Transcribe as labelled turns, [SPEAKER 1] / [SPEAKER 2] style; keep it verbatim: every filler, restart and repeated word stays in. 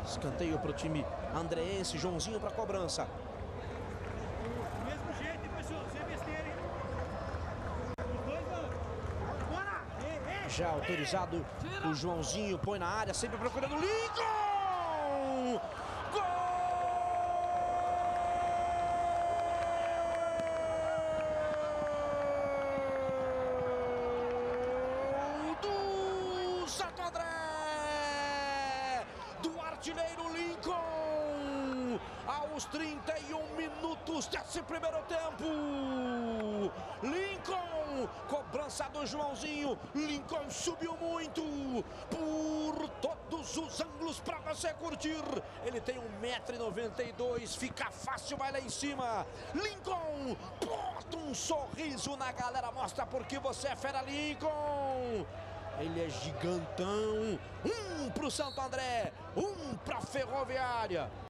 [SPEAKER 1] Escanteio para o time andreense. Joãozinho para a cobrança.
[SPEAKER 2] Do mesmo jeito, hein, pessoal? Sem besteira, hein? Os dois vão. Bora! Ei, ei,
[SPEAKER 1] Já autorizado
[SPEAKER 2] ei.
[SPEAKER 1] o Joãozinho. Põe na área, sempre procurando o Lincoln! Gol do Santo André! Do artilheiro Lincoln! Aos trinta e um minutos desse primeiro tempo! Lincoln! Cobrança do Joãozinho. Lincoln subiu muito por todos os ângulos para você curtir. Ele tem um metro e noventa e dois. Fica fácil, vai lá em cima. Lincoln bota um sorriso na galera. Mostra porque você é fera, Lincoln. Ele é gigantão. Um pro Santo André, um pra Ferroviária.